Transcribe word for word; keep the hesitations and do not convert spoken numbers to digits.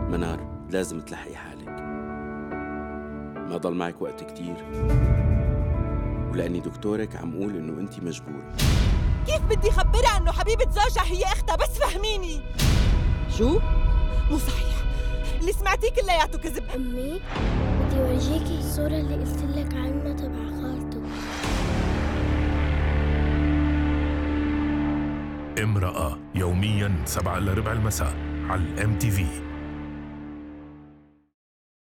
منار، لازم تلحقي حالك، ما ضل معك وقت كتير، ولأني دكتورك عم قول إنه أنتِ مجبورة. كيف بدي خبرها إنه حبيبة زوجها هي أختها؟ بس فهميني. شو؟ مو صحيح، اللي سمعتيه كلياته كذب. أمي بدي أورجيكي الصورة اللي قلتلك عنها تبع خالته. امرأة، يومياً سبعة إلى ربع المساء على الام تي في.